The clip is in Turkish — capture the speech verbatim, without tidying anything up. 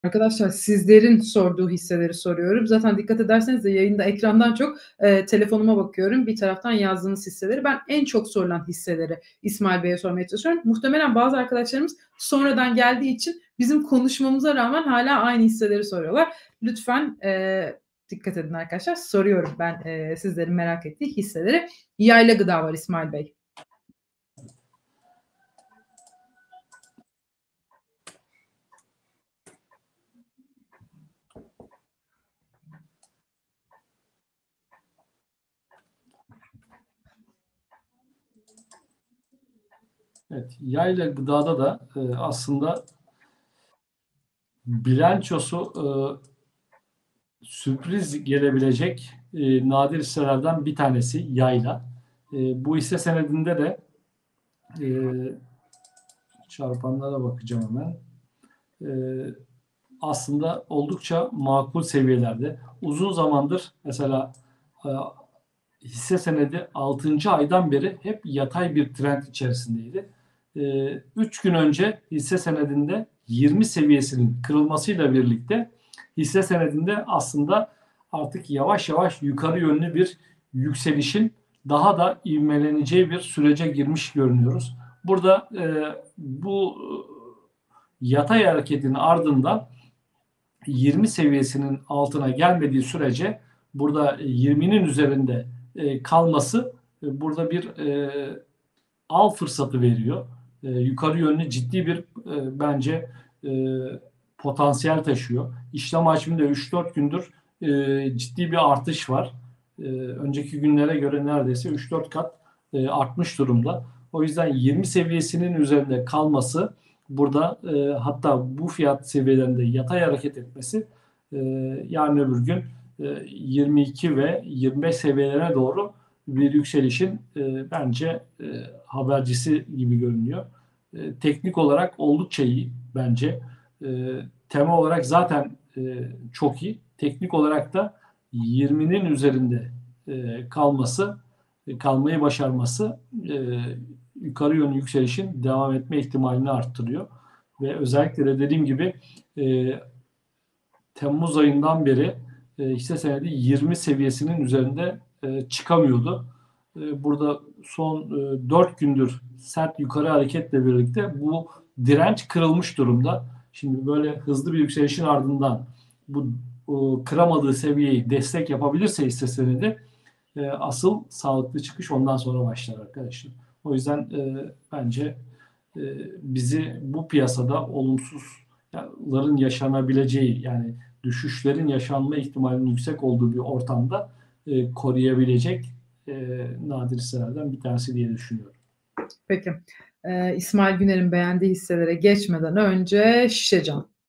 Arkadaşlar, sizlerin sorduğu hisseleri soruyorum. Zaten dikkat ederseniz de yayında ekrandan çok, eee, telefonuma bakıyorum. Bir taraftan yazdığınız hisseleri. Ben en çok sorulan hisseleri İsmail Bey'e sormaya çalışıyorum. Muhtemelen bazı arkadaşlarımız sonradan geldiği için bizim konuşmamıza rağmen hâlâ aynı hisseleri soruyorlar. Lütfen, eee, dikkat edin arkadaşlar. Soruyorum ben, eee, sizlerin merak ettiği hisseleri. Yayla Gıda var İsmail Bey. Evet, Yayla Gıda'da da, eee, aslında bilançosu, ııı, sürpriz gelebilecek, eee, nadir hisselerden bir tanesi Yayla. Eee, bu hisse senedinde de, eee, çarpanlara bakacağım hemen. Eee, aslında oldukça makul seviyelerde. Uzun zamandır mesela, eee, hisse senedi altıncı aydan beri hep yatay bir trend içerisindeydi. Eee, üç gün önce hisse senedinde yirmi seviyesinin kırılmasıyla birlikte hisse senedinde aslında artık yavaş yavaş yukarı yönlü bir yükselişin daha da ivmeleneceği bir sürece girmiş görünüyoruz. Burada, eee, bu yatay hareketin ardından yirmi seviyesinin altına gelmediği sürece burada yirminin üzerinde, eee, kalması, eee, burada bir, eee, al fırsatı veriyor. Eee, yukarı yönlü ciddi bir, eee, bence, eee, potansiyel taşıyor. İşlem hacminde üç dört gündür, eee, ciddi bir artış var. Eee, önceki günlere göre neredeyse üç dört kat, eee, artmış durumda. O yüzden yirmi seviyesinin üzerinde kalması burada, eee, hatta bu fiyat seviyelerinde yatay hareket etmesi, eee, yarın öbür gün, eee, yirmi iki ve yirmi beş seviyelerine doğru bir yükselişin, eee, bence, eee, habercisi gibi görünüyor. Eee, teknik olarak oldukça iyi bence. Eee, tema olarak zaten, eee, çok iyi. Teknik olarak da yirminin üzerinde, eee, kalması, kalmayı başarması, eee, yukarı yönlü yükselişin devam etme ihtimalini arttırıyor ve özellikle de dediğim gibi, eee, temmuz ayından beri, eee, hisse senedi yirmi seviyesinin üzerinde, eee, çıkamıyordu. Eee, burada son, eee, dört gündür sert yukarı hareketle birlikte bu direnç kırılmış durumda. Şimdi böyle hızlı bir yükselişin ardından bu, uuu, kıramadığı seviyeyi destek yapabilirse hisse senedi, eee, asıl sağlıklı çıkış ondan sonra başlar arkadaşlar. O yüzden, eee, bence, eee, bizi bu piyasada olumsuzların yaşanabileceği, yani düşüşlerin yaşanma ihtimalinin yüksek olduğu bir ortamda, eee, koruyabilecek, eee, nadir hisselerden bir tanesi diye düşünüyorum. Peki. Eee, İsmail Güner'in beğendiği hisselere geçmeden önce Şişecam.